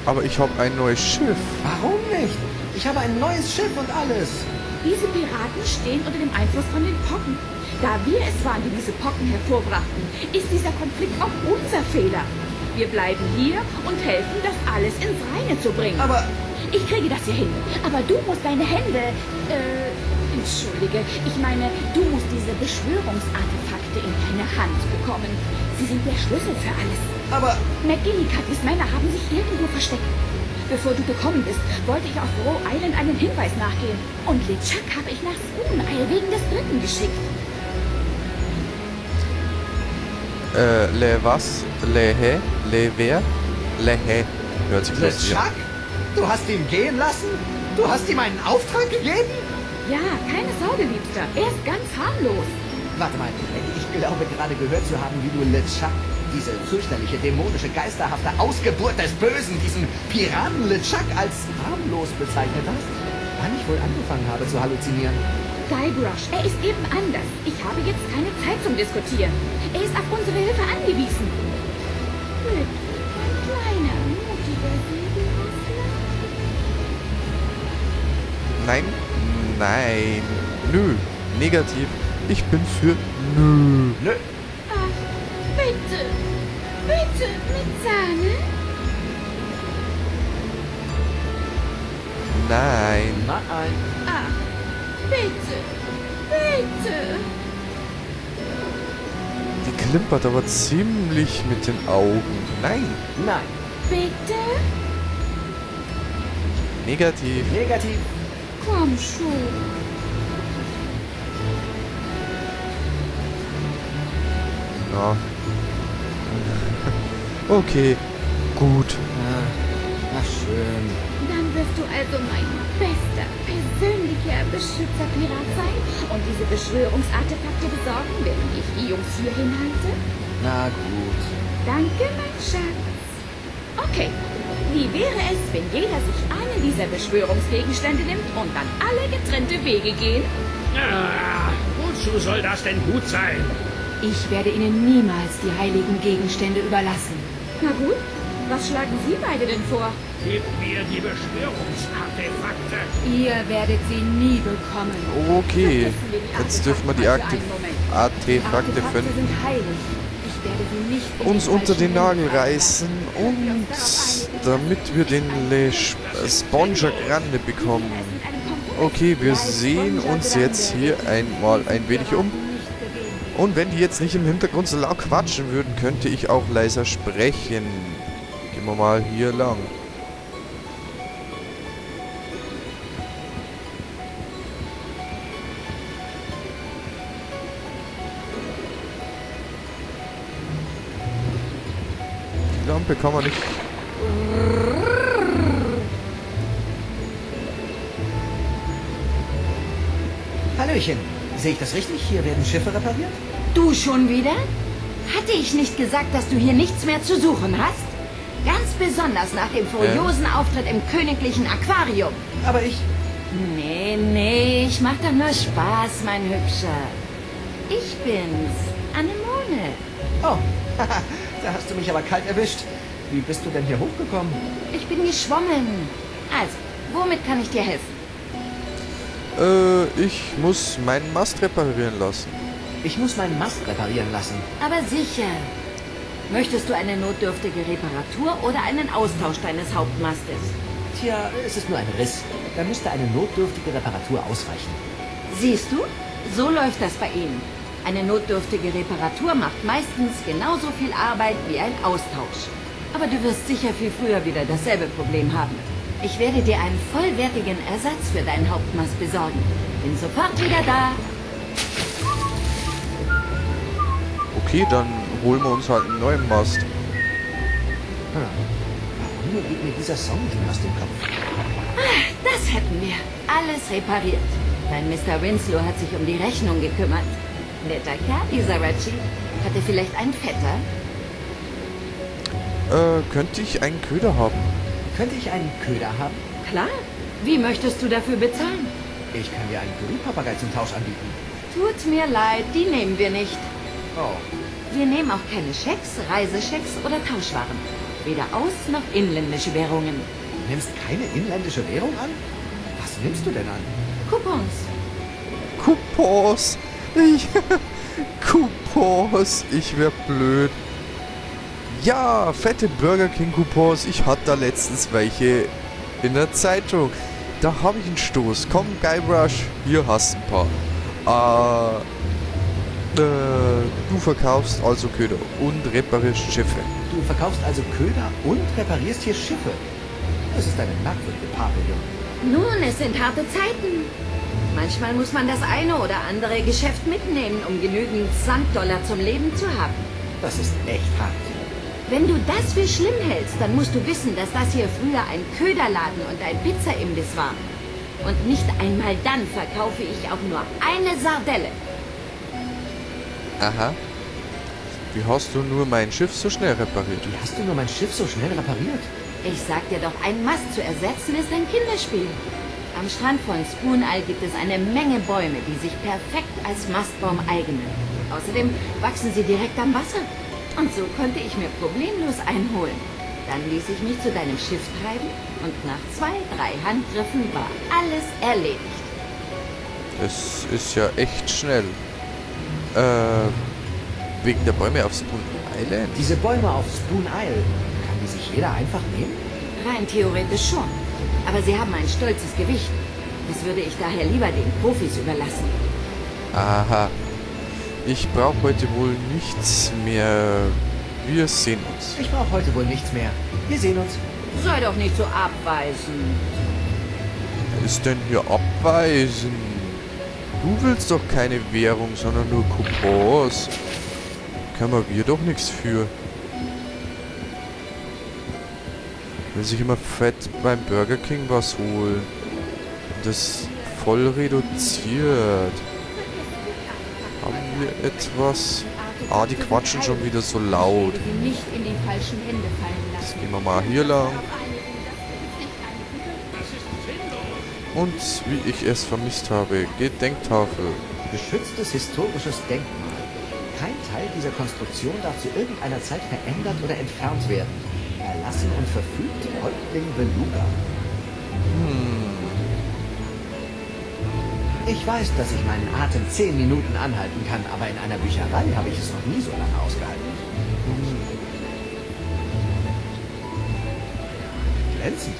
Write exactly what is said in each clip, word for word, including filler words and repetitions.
Aber ich habe ein neues Schiff. Warum nicht? Ich habe ein neues Schiff und alles. Diese Piraten stehen unter dem Einfluss von den Pocken. Da wir es waren, die diese Pocken hervorbrachten, ist dieser Konflikt auch unser Fehler. Wir bleiben hier und helfen, das alles ins Reine zu bringen. Aber... Ich kriege das hier hin. Aber du musst deine Hände... Äh, entschuldige. Ich meine, du musst diese Beschwörungsartefakte in deine Hand bekommen. Sie sind der Schlüssel für alles. Aber... McGillicuddy's Männer haben sich irgendwo versteckt. Bevor du gekommen bist, wollte ich auf Roe Island einen Hinweis nachgehen. Und LeChuck habe ich nach Spoon-Isle wegen des Dritten geschickt. Äh, le was? Le he? Le wer? Le he. Hört sich lustig an. LeChuck? Du hast ihn gehen lassen? Du hast ihm einen Auftrag gegeben? Ja, keine Sorge, Liebster. Er ist ganz harmlos. Warte mal, ich glaube gerade gehört zu haben, wie du LeChuck, diese fürchterliche, dämonische, geisterhafte Ausgeburt des Bösen, diesen Piraten LeChuck als harmlos bezeichnet hast. Wann ich wohl angefangen habe zu halluzinieren? Guybrush, er ist eben anders. Ich habe jetzt keine Zeit zum Diskutieren. Er ist auf unsere Hilfe angewiesen. Rick, ein kleiner, mutiger Segelhostler. Nein, nein, nö, negativ. Ich bin für nö. Nö. Ach, bitte, bitte, mit Sahne? Nein. Nein. Ach, bitte, bitte. Die klimpert aber ziemlich mit den Augen. Nein. Nein. Bitte? Negativ. Negativ. Komm schon. Ja. Okay, gut. Ah, ach schön. Dann wirst du also mein bester, persönlicher Beschützerpirat sein und diese Beschwörungsartefakte besorgen, während ich die Jungs hier hinhalte? Na gut. Danke, mein Schatz. Okay, wie wäre es, wenn jeder sich einen dieser Beschwörungsgegenstände nimmt und dann alle getrennte Wege gehen? Ah, wozu soll das denn gut sein? Ich werde Ihnen niemals die heiligen Gegenstände überlassen. Na gut, was schlagen Sie beide denn vor? Gib mir die Beschwörungsartefakte. Ihr werdet sie nie bekommen. Okay, Vergessen wir die jetzt dürfen wir die Artefakte Akte für einen Moment. Artefakte Artefakte finden. sind heilig. Ich werde sie nicht in Uns den unter den falschen Nagel Händen reißen und damit wir den Le Sponger Grande bekommen. Okay, wir sehen uns jetzt hier einmal ein wenig um. Und wenn die jetzt nicht im Hintergrund so laut quatschen würden, könnte ich auch leiser sprechen. Gehen wir mal hier lang. Die Lampe kann man nicht... Hallöchen. Sehe ich das richtig? Hier werden Schiffe repariert? Du schon wieder? Hatte ich nicht gesagt, dass du hier nichts mehr zu suchen hast? Ganz besonders nach dem furiosen Auftritt im königlichen Aquarium. Aber ich... Nee, nee, ich mach doch nur Spaß, mein Hübscher. Ich bin's, Anemone. Oh, da hast du mich aber kalt erwischt. Wie bist du denn hier hochgekommen? Ich bin geschwommen. Also, womit kann ich dir helfen? Äh, ich muss meinen Mast reparieren lassen. Ich muss meinen Mast reparieren lassen. Aber sicher. Möchtest du eine notdürftige Reparatur oder einen Austausch deines Hauptmastes? Tja, es ist nur ein Riss. Da müsste eine notdürftige Reparatur ausreichen. Siehst du? So läuft das bei Ihnen. Eine notdürftige Reparatur macht meistens genauso viel Arbeit wie ein Austausch. Aber du wirst sicher viel früher wieder dasselbe Problem haben. Ich werde dir einen vollwertigen Ersatz für deinen Hauptmast besorgen. Bin sofort wieder da. Okay, dann holen wir uns halt einen neuen Mast. Hm. Warum geht mir dieser Song nicht mehr aus dem Kopf? Das hätten wir. Alles repariert. Dein Mister Winslow hat sich um die Rechnung gekümmert. Netter Kerl, dieser Reggie. Hat er vielleicht einen Vetter? Äh, könnte ich einen Köder haben? Könnte ich einen Köder haben? Klar. Wie möchtest du dafür bezahlen? Ich kann dir einen Glühpapagei zum Tausch anbieten. Tut mir leid, die nehmen wir nicht. Oh, Wir nehmen auch keine Schecks, Reiseschecks oder Tauschwaren. Weder Aus- noch inländische Währungen. Du nimmst keine inländische Währung an? Was nimmst du denn an? Coupons. Coupons. Ich... Coupons. Ich wär blöd. Ja, fette Burger King Coupons. Ich hatte da letztens welche in der Zeitung. Da habe ich einen Stoß. Komm, Guybrush, hier hast du ein paar. Äh, äh, du verkaufst also Köder und reparierst Schiffe. Du verkaufst also Köder und reparierst hier Schiffe. Das ist eine merkwürdige Papillon. Nun, es sind harte Zeiten. Manchmal muss man das eine oder andere Geschäft mitnehmen, um genügend Sand-Dollar zum Leben zu haben. Das ist echt hart. Wenn du das für schlimm hältst, dann musst du wissen, dass das hier früher ein Köderladen und ein Pizzaimbiss war. Und nicht einmal dann verkaufe ich auch nur eine Sardelle. Aha. Wie hast du nur mein Schiff so schnell repariert? Wie hast du nur mein Schiff so schnell repariert? Ich sag dir doch, ein Mast zu ersetzen ist ein Kinderspiel. Am Strand von Spoon Isle gibt es eine Menge Bäume, die sich perfekt als Mastbaum eignen. Außerdem wachsen sie direkt am Wasser. Und so konnte ich mir problemlos einholen. Dann ließ ich mich zu deinem Schiff treiben und nach zwei, drei Handgriffen war alles erledigt. Das ist ja echt schnell. Äh, wegen der Bäume auf Spoon Island? Diese Bäume auf Spoon Isle, kann die sich jeder einfach nehmen? Rein theoretisch schon. Aber sie haben ein stolzes Gewicht. Das würde ich daher lieber den Profis überlassen. Aha. Ich brauche heute wohl nichts mehr. Wir sehen uns. Ich brauche heute wohl nichts mehr. Wir sehen uns. Sei doch nicht so abweisend. Was ist denn hier abweisen? Du willst doch keine Währung, sondern nur Coupons. Können wir doch nichts für. Will sich immer fett beim Burger King was holen. Das voll reduziert. Haben wir etwas? Ah, die quatschen schon wieder so laut. Nicht in die falschen Hände fallen lassen. Gehen wir mal hier lang. Und wie ich es vermisst habe, Gedenktafel. Geschütztes historisches Denkmal. Kein Teil dieser Konstruktion darf zu irgendeiner Zeit verändert oder entfernt werden. Erlassen und verfügt Häuptling Beluga. Hm. Ich weiß, dass ich meinen Atem zehn Minuten anhalten kann, aber in einer Bücherei habe ich es noch nie so lange ausgehalten. Glänzend.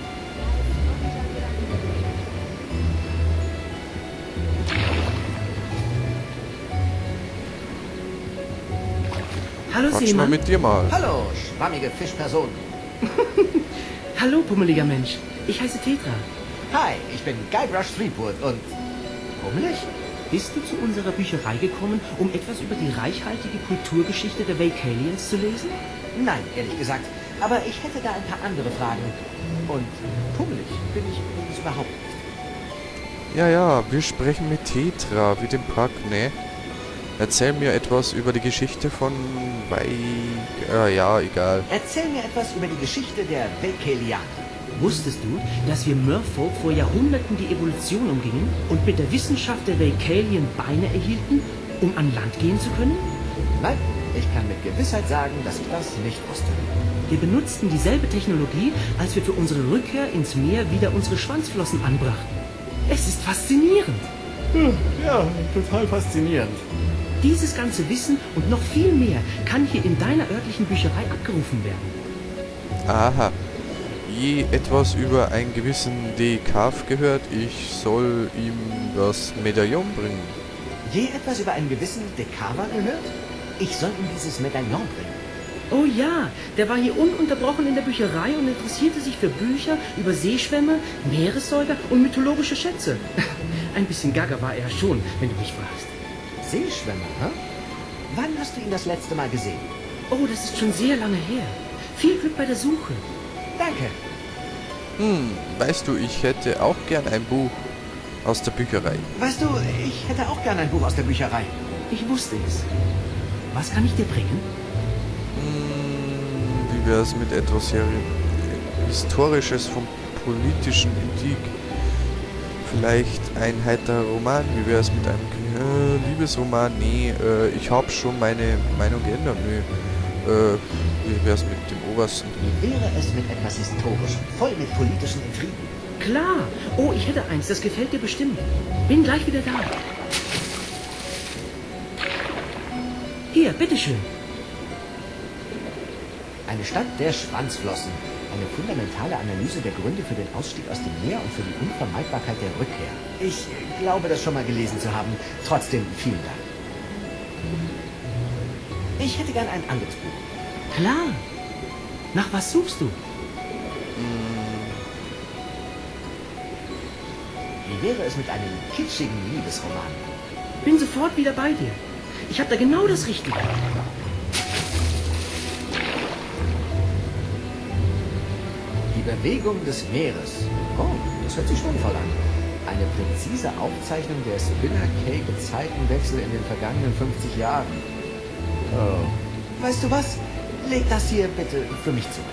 Hallo Quatsch mal Seemann. mit dir mal. Hallo, schwammige Fischperson. Hallo pummeliger Mensch. Ich heiße Tetra. Hi, ich bin Guybrush Threepwood und... Pummelig? Bist du zu unserer Bücherei gekommen, um etwas über die reichhaltige Kulturgeschichte der Valkalians zu lesen? Nein, ehrlich gesagt. Aber ich hätte da ein paar andere Fragen. Und pummelig bin ich übrigens überhaupt nicht. Ja, ja, wir sprechen mit Tetra, wie dem Pack, ne? Erzähl mir etwas über die Geschichte von Vaik... Äh, ja, egal. Erzähl mir etwas über die Geschichte der Valkalianer. Wusstest du, dass wir Merfolk vor Jahrhunderten die Evolution umgingen und mit der Wissenschaft der Valkalien Beine erhielten, um an Land gehen zu können? Nein, ich kann mit Gewissheit sagen, dass ich das nicht wusste. Wir benutzten dieselbe Technologie, als wir für unsere Rückkehr ins Meer wieder unsere Schwanzflossen anbrachten. Es ist faszinierend. Ja, total faszinierend. Dieses ganze Wissen und noch viel mehr kann hier in deiner örtlichen Bücherei abgerufen werden. Aha. Je etwas über einen gewissen Dekaf gehört, ich soll ihm das Medaillon bringen. Je etwas über einen gewissen Dekava gehört? Ich soll ihm dieses Medaillon bringen. Oh ja, der war hier ununterbrochen in der Bücherei und interessierte sich für Bücher über Seeschwämme, Meeressäuger und mythologische Schätze. Ein bisschen gaga war er schon, wenn du mich fragst. Seeschwämme, hä? Wann hast du ihn das letzte Mal gesehen? Oh, das ist schon sehr lange her. Viel Glück bei der Suche. Danke. Hm, weißt du, ich hätte auch gern ein Buch aus der Bücherei. Weißt du, ich hätte auch gern ein Buch aus der Bücherei. Ich wusste es. Was kann ich dir bringen? Hm, wie wär's mit etwas hier Historisches vom politischen Intrigue? Vielleicht ein heiterer Roman? Wie wär's mit einem äh, Liebesroman? Nee, äh, ich habe schon meine Meinung geändert. Nee. Äh, Wie wär's mit dem Obersten? Wie wäre es mit etwas Historischem, voll mit politischen Intrigen? Klar. Oh, ich hätte eins. Das gefällt dir bestimmt. Bin gleich wieder da. Hier, bitteschön. Eine Stadt der Schwanzflossen. Eine fundamentale Analyse der Gründe für den Ausstieg aus dem Meer und für die Unvermeidbarkeit der Rückkehr. Ich glaube, das schon mal gelesen zu haben. Trotzdem vielen Dank. Ich hätte gern ein anderes Buch. Klar. Nach was suchst du? Wie wäre es mit einem kitschigen Liebesroman? Bin sofort wieder bei dir. Ich habe da genau das Richtige. Die Bewegung des Meeres. Oh, das hört sich schwungvoll an. Eine präzise Aufzeichnung der Spinner-Cake-Zeitenwechsel in den vergangenen fünfzig Jahren. Oh. Weißt du was? Leg das hier bitte für mich zurück.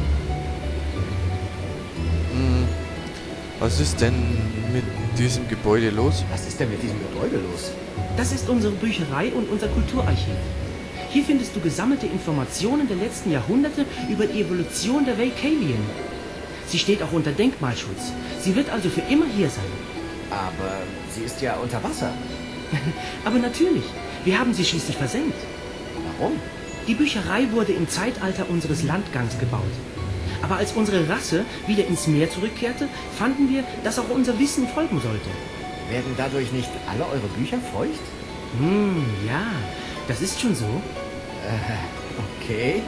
Hm, was ist denn mit diesem Gebäude los? Was ist denn mit diesem Gebäude los? Das ist unsere Bücherei und unser Kulturarchiv. Hier findest du gesammelte Informationen der letzten Jahrhunderte über die Evolution der Valkalien. Sie steht auch unter Denkmalschutz. Sie wird also für immer hier sein. Aber sie ist ja unter Wasser. Aber natürlich, wir haben sie schließlich versenkt. Warum? Die Bücherei wurde im Zeitalter unseres Landgangs gebaut. Aber als unsere Rasse wieder ins Meer zurückkehrte, fanden wir, dass auch unser Wissen folgen sollte. Werden dadurch nicht alle eure Bücher feucht? Hm, ja, das ist schon so. Äh, okay.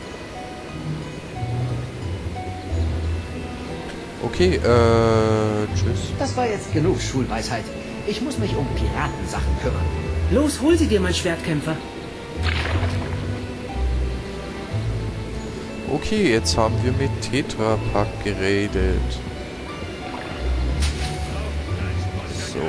Okay, äh, tschüss. Das war jetzt genug Schulweisheit. Ich muss mich um Piratensachen kümmern. Los, hol sie dir, mein Schwertkämpfer. Okay, jetzt haben wir mit Tetra Pak geredet. So.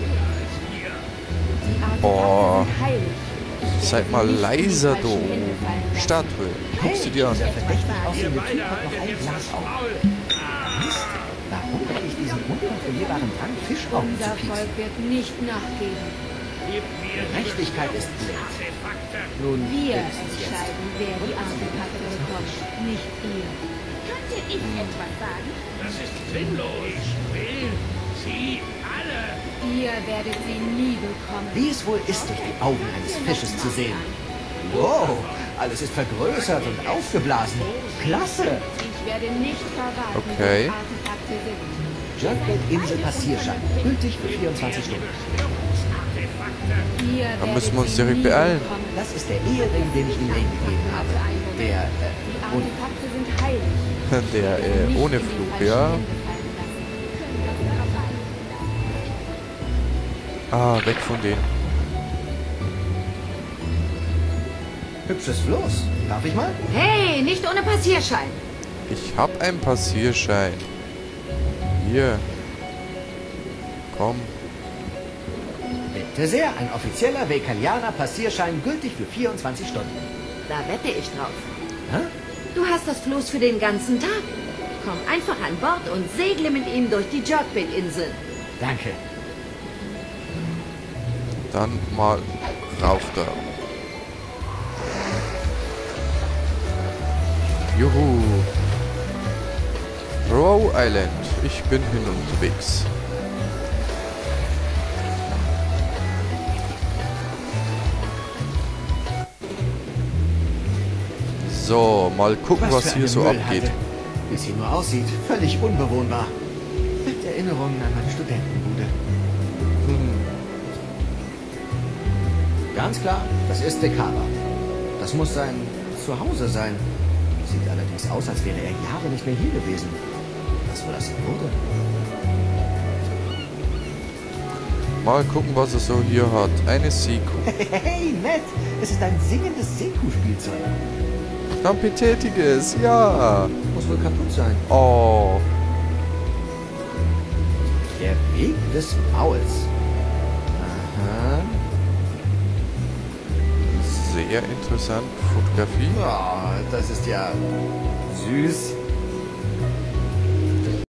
Boah. Seid mal leiser, du. Statue. Guckst du dir an. Dieser verdächtig aussehende Typ hat noch ein Glas auf. Mist. Warum habe ich diesen unkontrollierbaren Drang, Fischaugen zu Unser pieksen? Volk wird nicht nachgeben. Gerechtigkeit ist blind. Nun, Wir wenigstens jetzt. entscheiden, wer die Artefakte bekommt, nicht ihr. Könnte ich etwas sagen? Das ist sinnlos. Ich will sie alle. Ihr werdet sie nie bekommen. Wie es wohl ist, durch die Augen eines Fisches zu sehen. Wow, alles ist vergrößert und aufgeblasen. Klasse! Ich werde nicht verraten, Okay. wo die Artefakte sind. Jerkbait-Insel Passierschein. Gültig für vierundzwanzig Stunden. Ihr Da werdet müssen wir uns sie direkt nie beeilen. bekommen. Das ist der Ehering, den ich Ihnen gegeben habe. Der, Die äh, und Artefakte sind heilig. Der, äh, Nicht ohne in die Flug, falschen ja. Hände fallen lassen. Ah, weg von denen. hübsches Floß. Darf ich mal? Hey, nicht ohne Passierschein. Ich hab einen Passierschein. Hier. Komm. Bitte sehr, ein offizieller Valkalianer Passierschein, gültig für vierundzwanzig Stunden. Da wette ich drauf. Hä? Du hast das Floß für den ganzen Tag. Komm einfach an Bord und segle mit ihm durch die Jerkbait-Insel. Danke. Dann mal rauf da. Juhu. Row Island. Ich bin hin unterwegs. So, mal gucken, was, für hier eine so Müllhalde. abgeht. Wie es hier nur aussieht, völlig unbewohnbar. Mit Erinnerungen an meine Studentenbude. Hm. Ganz klar, das ist Dekaba. Das muss sein Zuhause sein. Sieht allerdings aus, als wäre er Jahre nicht mehr hier gewesen. Was wohl das wurde? Mal gucken, was er so hier hat. Eine Seekuh. Hey, nett! Es ist ein singendes Seekuh-Spielzeug. Trampetetiges, ja. Muss wohl kaputt sein. Oh. Der Weg des Mauls. Aha. Sehr interessant. Fotografie. Oh, das ist ja süß.